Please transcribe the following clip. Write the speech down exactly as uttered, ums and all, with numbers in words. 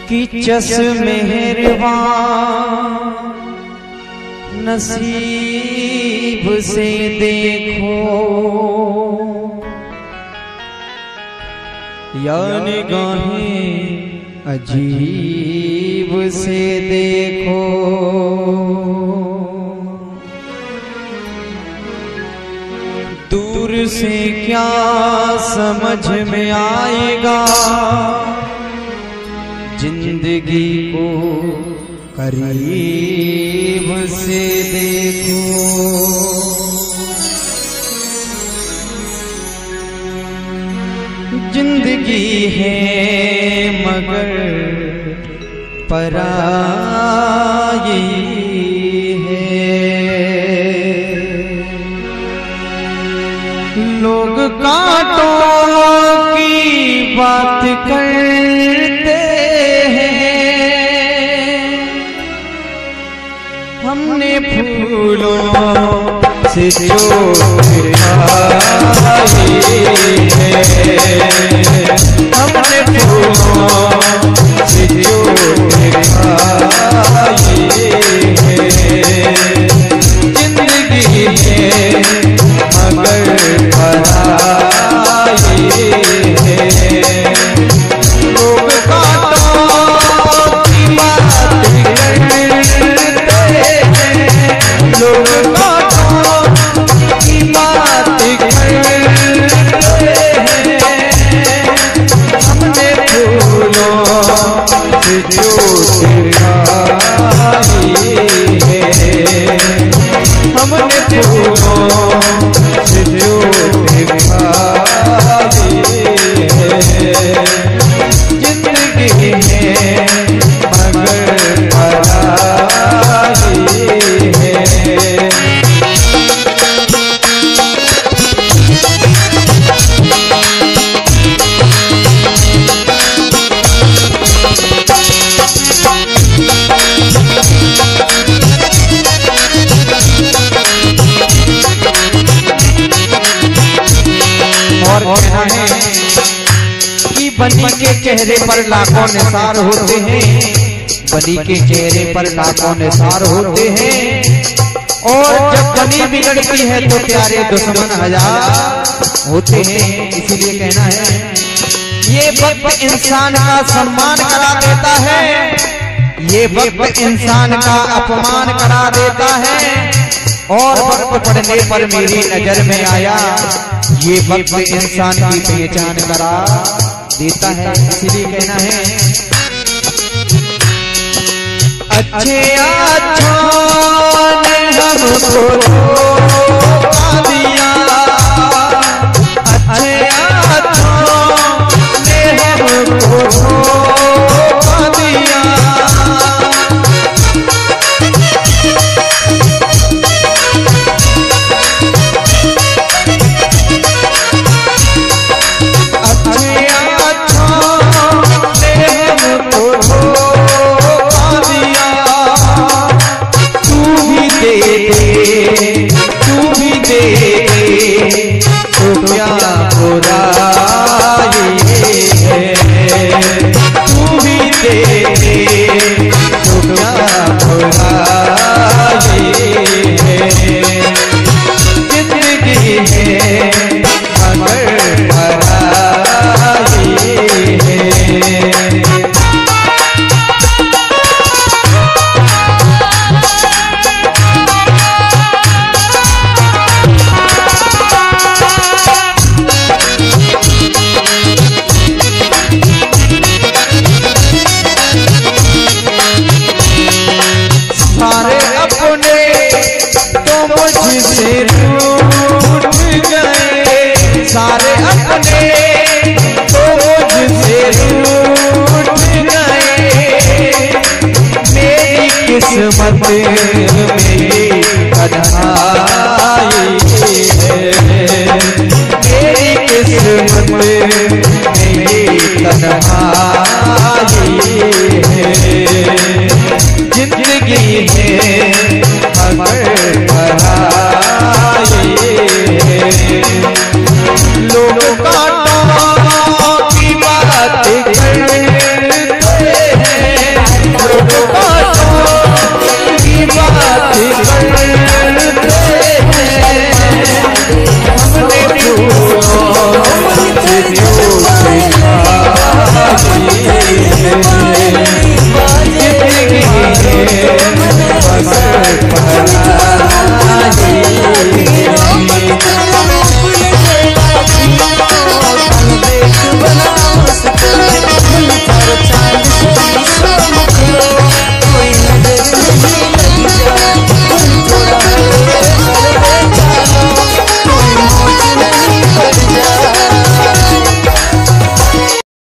कि चस मेहरबान नसीब से देखो, या निगाहें अजीब से देखो। दूर से क्या समझ में आएगा, जिंदगी को करीब से देखो। जिंदगी है मगर पराई है, लोग कांटों की बात करते हैं, हमने फूलों से जो दिखाई है, हमने फूलों से जो दिखाई है। जिंदगी है मगर पराई है, लोग कांटों की बात करते हैं, लोग कांटों की बात करते हैं। हमने फूलों से जो दिखाई है, हमने फूलों से जो दिखाई है। जिंदगी है मगर पराई है। और कहना है कि बनी के चेहरे पर लाखों निसार होते हैं, बनी के चेहरे पर लाखों निसार होते हैं, और जब बनी बिगड़ती है तो प्यारे दुश्मन हजार होते हैं। इसीलिए कहना है ये वक्त इंसान का सम्मान करा देता है, ये वक्त इंसान का अपमान करा देता है, और वक्त पड़ने पर मेरी नजर में आया ये वक्त इंसान की पहचान करा देता है। इसीलिए कहना है अच्छे अच्छों ने हमको धोखा दिया, अच्छे अच्छों ने हमको धोखा दिया। तू भी दे तो क्या बुराई है, तू भी दे तो क्या बुराई है। जिंदगी है मगर पराई है। मुझसे रूठ गए सारे अपने, तो मुझसे रूठ गए। मेरी किस्मत में बधाई है, मेरी किस्मत में तन्हाई है।